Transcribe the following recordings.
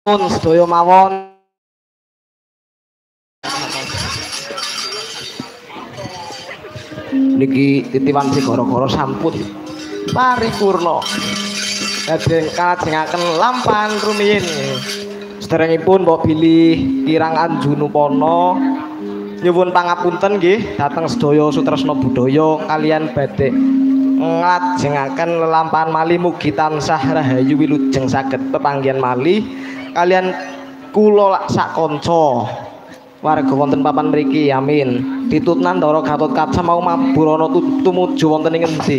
sedaya mawon niki titiwan segara-gara sampun paripurna dhateng kalajengaken lampahan rumiyin sedherengipun mbok bilih kirang Anjunupana nyuwun pangapunten nggih dhateng sedaya sutresna budaya kaliyan badhe nglajengaken lelampahan malih mugi tansah rahayu wilujeng saged pepanggihan malih kalian kula sak kanca warga wonten papan mriki amin ditutnan Ndara Gatotkaca mau mabur ana tumuju wonten ing endi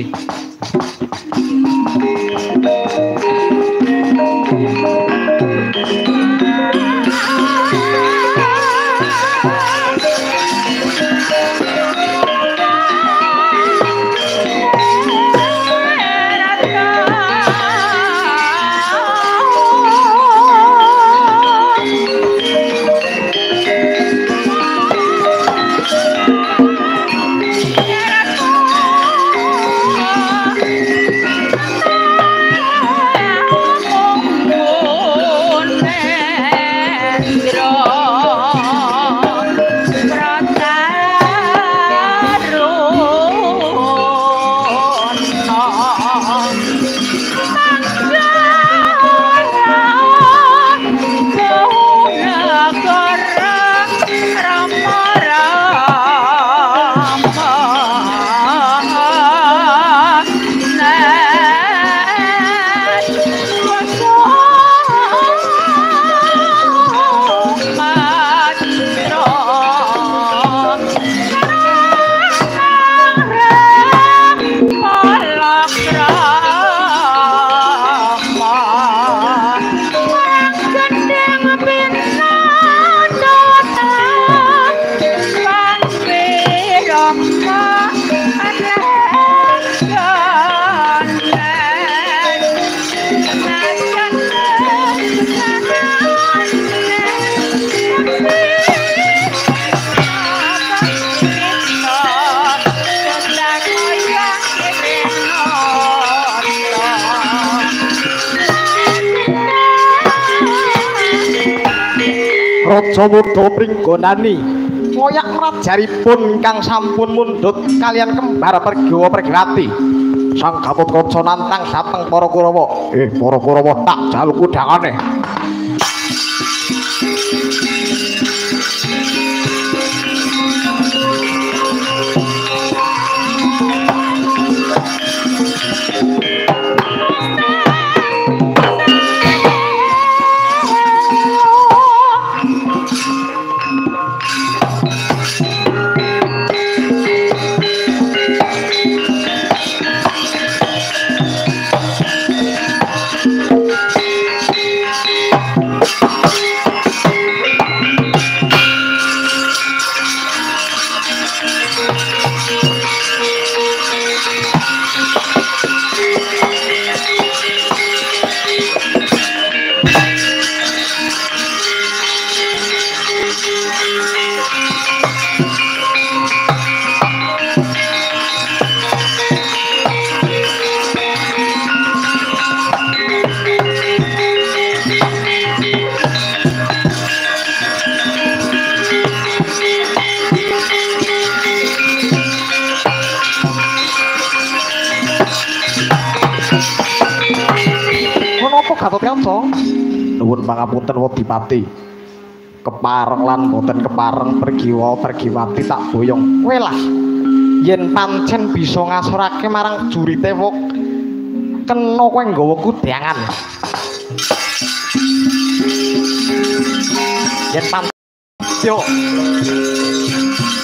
Raja Mudha Pringgonani ngoyak mrajaripun ingkang sampun mundhut kalian kembar Pergiwa Pergiwati Sang Gatotkaca nantang dhateng para Kurawa para Kurawa tak jaluk kudhangane Gatotkaca nuwun pangapunten Wadipati kepareng lan boten kepareng Pergiwa Pergiwati tak boyong kowe lah yen pancen bisa ngasorake marang jurite wong kena kowe nggawa kudhangan yen pancen yo